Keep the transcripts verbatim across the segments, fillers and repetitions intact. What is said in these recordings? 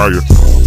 Messiah.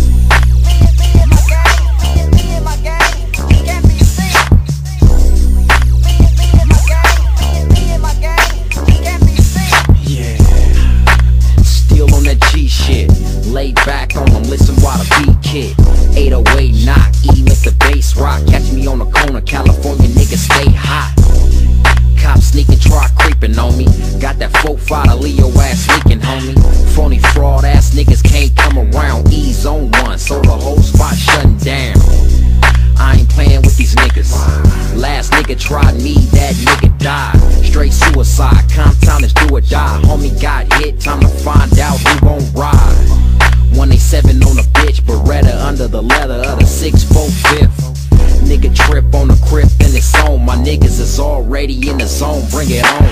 Laid back on them, listen while the beat kick. eight oh eight knock, E make the bass rock. Catch me on the corner, California niggas stay hot. Cops sneaking, try creeping on me. Got that four five Leo ass leaking, homie. Phony fraud ass niggas can't come around. Ease on one, so the whole spot shutting down. I ain't playing with these niggas. Last nigga tried me, that nigga died. Straight suicide, Compton is do or die. Homie got hit, time to find out who gon' ride. one eighty-seven on a bitch, Beretta under the leather of the six four fifth. Nigga trip on the crib and it's on. My niggas is already in the zone, bring it on.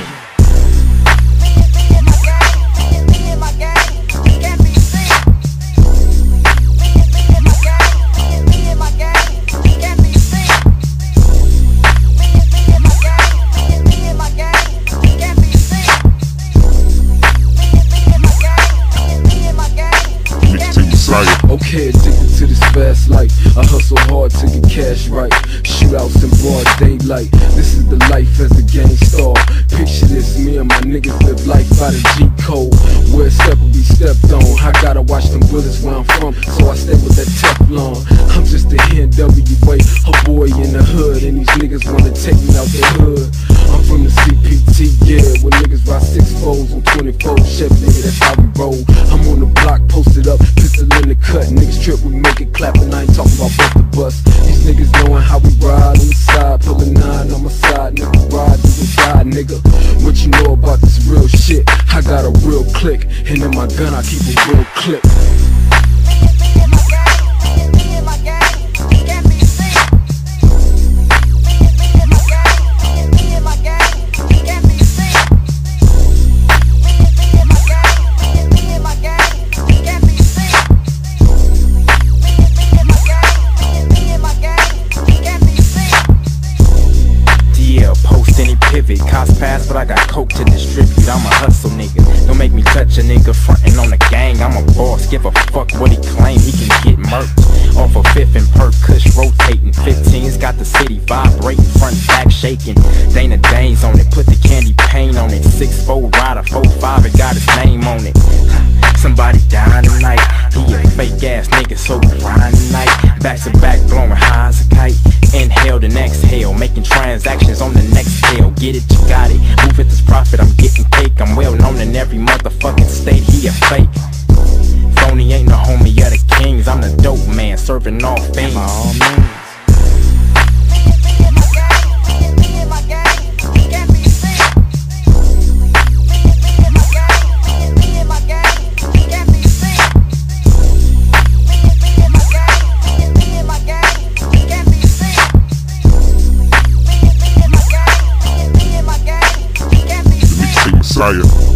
Okay, addicted to this fast life. I hustle hard to get cash right. Shootouts in broad daylight. This is the life as a gang star. Picture this, me and my niggas live life by the G code. Where a step will be stepped on. I gotta watch them bullets where I'm from, so I stay with that Teflon. I'm just a N W A, a boy in the hood, and these niggas wanna take me out the hood. I'm from the C P T, yeah, where niggas ride six fours on twenty-four Chevy, nigga, that's how we roll. I'm on the block, posted up, pistol in the cut. Niggas trip, we make it clap, and I ain't talking about bust the bus. These niggas knowing how we ride on the side, pull a nine on my side, nigga, ride to the side, nigga. What you know about this real shit? I got a real click, and in my gun I keep a real clip. Cops pass, but I got coke to distribute. I'm a hustle nigga. Don't make me touch a nigga frontin' on the gang. I'm a boss, give a fuck what he claim. He can get murked off a fifth and perk, kush rotating. fifteens got the city vibrating, front and back shaking. Dana Danes on it, put the candy paint on it. six four rider, four five, it got his name on it. Somebody dying tonight. He a fake ass nigga, so grind tonight. Back to back, blowing high as a kite. Inhale then exhale, making transactions on the next tail. Get it, you got it. Move it, this profit, I'm getting cake. I'm well known in every motherfucking state. He a fake. Phony ain't no homie of the kings. I'm the dope man, serving all things. Messiah.